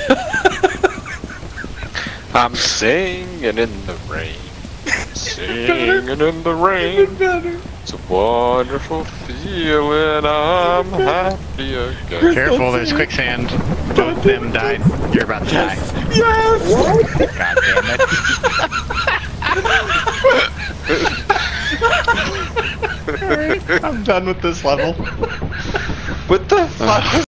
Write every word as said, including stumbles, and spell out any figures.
I'm singing in the rain. Singing in the rain. It's a wonderful feeling. I'm happy again. Careful, there's quicksand. Both of them died. You're about to die. Yes! God damn it. Alright, I'm done with this level. What the fuck?